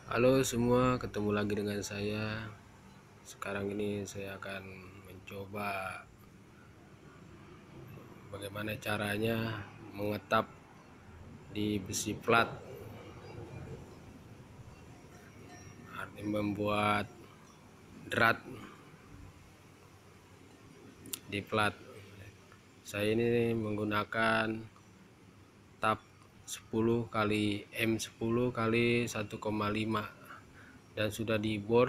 Halo semua, ketemu lagi dengan saya. Sekarang ini saya akan mencoba bagaimana caranya mengetap di besi plat, artinya membuat drat di plat. Saya ini menggunakan tap 10 kali M10 kali 1,5 dan sudah dibor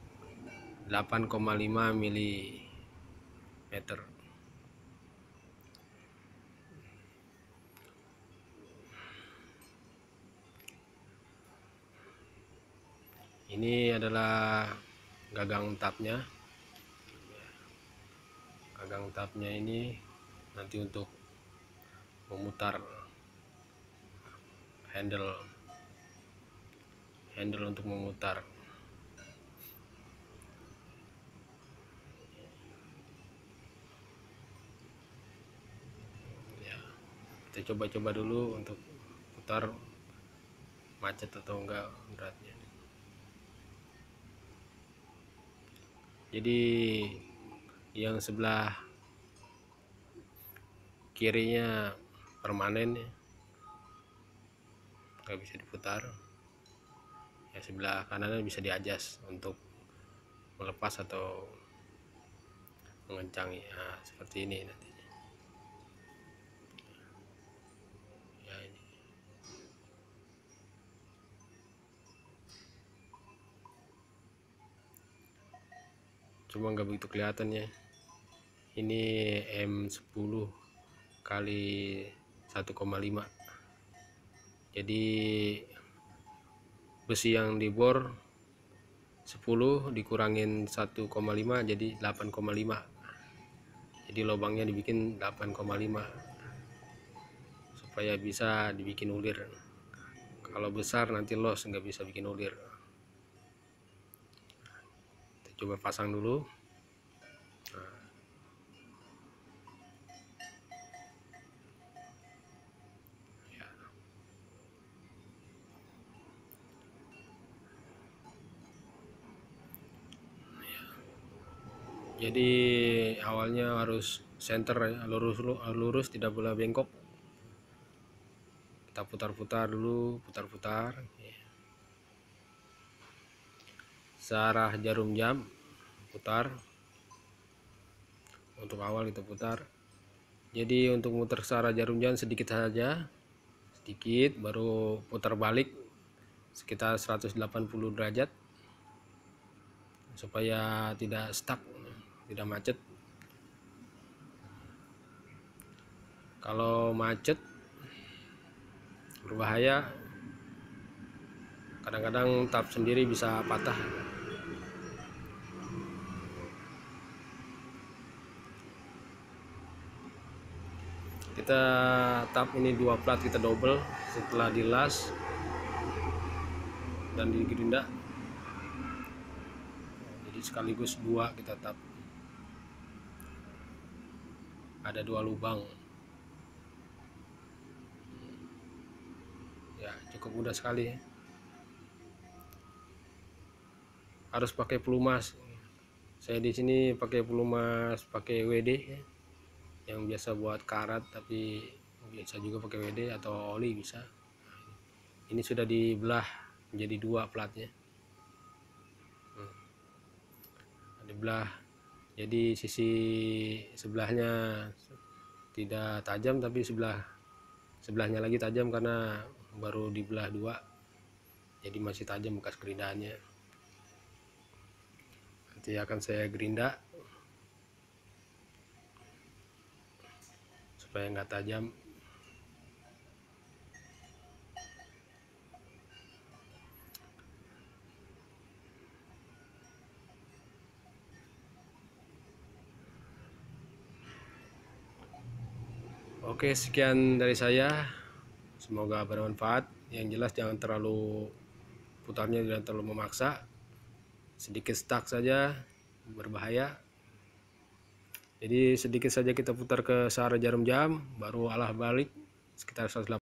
8,5 mm. Ini adalah gagang tapnya. Gagang tapnya ini nanti untuk memutar handle untuk memutar. Ya, kita coba-coba dulu untuk putar macet atau enggak beratnya. Jadi yang sebelah kirinya permanen ya, nggak bisa diputar. Yang sebelah kanannya bisa diadjust untuk melepas atau mengencangi. Nah, seperti ini nantinya. Ya, ini. Cuma nggak begitu kelihatannya. Ini M10 kali 1,5. Jadi besi yang dibor 10 dikurangin 1,5 jadi 8,5. Jadi lubangnya dibikin 8,5 supaya bisa dibikin ulir. Kalau besar nanti los, nggak bisa bikin ulir. Kita coba pasang dulu. Nah, ya. Jadi awalnya harus center ya, lurus, tidak boleh bengkok. Kita putar-putar dulu, putar-putar ya. Searah jarum jam putar. Untuk awal kita putar. Jadi untuk muter searah jarum jam sedikit saja, sedikit, baru putar balik sekitar 180 derajat supaya tidak stuck, tidak macet. Kalau macet berbahaya, kadang-kadang tap sendiri bisa patah. Kita tap ini 2 plat kita double setelah dilas dan digerinda, jadi sekaligus 2 kita tap. Ada 2 lubang ya, cukup mudah sekali ya. Harus pakai pelumas. Saya di sini pakai pelumas, pakai WD ya, yang biasa buat karat, tapi bisa juga pakai WD atau oli bisa. Ini sudah dibelah menjadi 2 platnya. Dibelah, jadi sisi sebelahnya tidak tajam, tapi sebelahnya lagi tajam karena baru dibelah 2, jadi masih tajam bekas gerindaannya. Nanti akan saya gerinda supaya nggak tajam. Oke, sekian dari saya, semoga bermanfaat. Yang jelas jangan terlalu putarnya, jangan terlalu memaksa, sedikit stuck saja berbahaya. Jadi sedikit saja kita putar ke searah jarum jam, baru alah balik sekitar 180.